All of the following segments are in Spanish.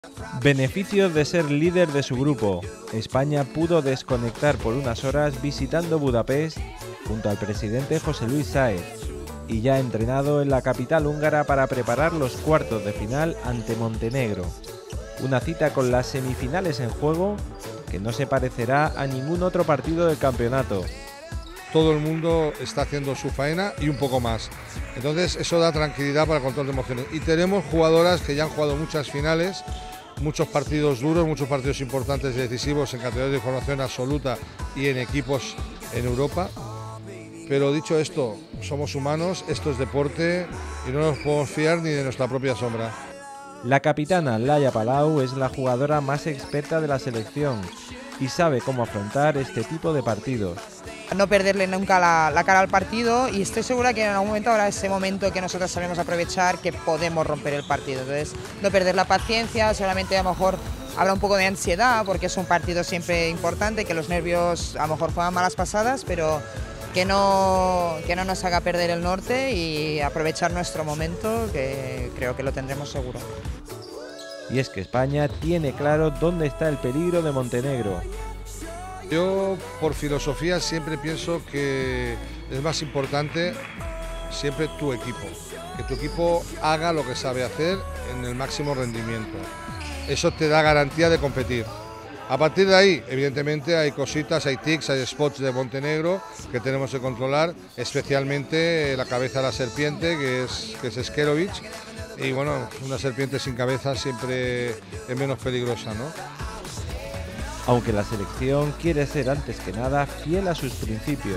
Beneficios de ser líder de su grupo. España pudo desconectar por unas horas visitando Budapest junto al presidente José Luis Sáez y ya entrenado en la capital húngara para preparar los cuartos de final ante Montenegro. Una cita con las semifinales en juego que no se parecerá a ningún otro partido del campeonato. Todo el mundo está haciendo su faena y un poco más. Entonces eso da tranquilidad para el control de emociones. Y tenemos jugadoras que ya han jugado muchas finales, muchos partidos duros, muchos partidos importantes y decisivos en categorías de formación absoluta y en equipos en Europa. Pero dicho esto, somos humanos, esto es deporte y no nos podemos fiar ni de nuestra propia sombra. La capitana Laia Palau es la jugadora más experta de la selección y sabe cómo afrontar este tipo de partidos. No perderle nunca la cara al partido, y estoy segura que en algún momento habrá ese momento que nosotros sabemos aprovechar, que podemos romper el partido. Entonces, no perder la paciencia, seguramente a lo mejor habrá un poco de ansiedad porque es un partido siempre importante, que los nervios a lo mejor juegan malas pasadas, pero que no nos haga perder el norte y aprovechar nuestro momento, que creo que lo tendremos seguro. Y es que España tiene claro dónde está el peligro de Montenegro. Yo, por filosofía, siempre pienso que es más importante siempre tu equipo, que tu equipo haga lo que sabe hacer en el máximo rendimiento. Eso te da garantía de competir. A partir de ahí, evidentemente, hay cositas, hay tics, hay spots de Montenegro que tenemos que controlar, especialmente la cabeza de la serpiente, que es Skerovic, y bueno, una serpiente sin cabeza siempre es menos peligrosa, ¿no? Aunque la selección quiere ser antes que nada fiel a sus principios.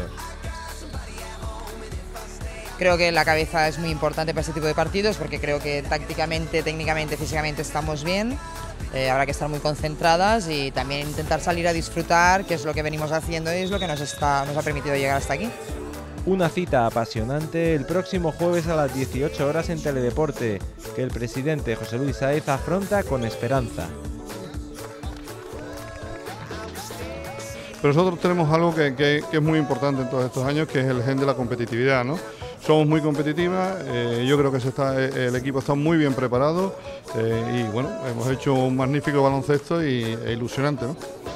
Creo que la cabeza es muy importante para este tipo de partidos porque creo que tácticamente, técnicamente, físicamente estamos bien. Habrá que estar muy concentradas y también intentar salir a disfrutar, que es lo que venimos haciendo y es lo que nos ha permitido llegar hasta aquí. Una cita apasionante el próximo jueves a las 18 horas en Teledeporte, que el presidente José Luis Sáez afronta con esperanza. Pero nosotros tenemos algo que es muy importante en todos estos años, que es el gen de la competitividad, ¿no? Somos muy competitivas, yo creo que el equipo está muy bien preparado y bueno, hemos hecho un magnífico baloncesto e ilusionante, ¿no?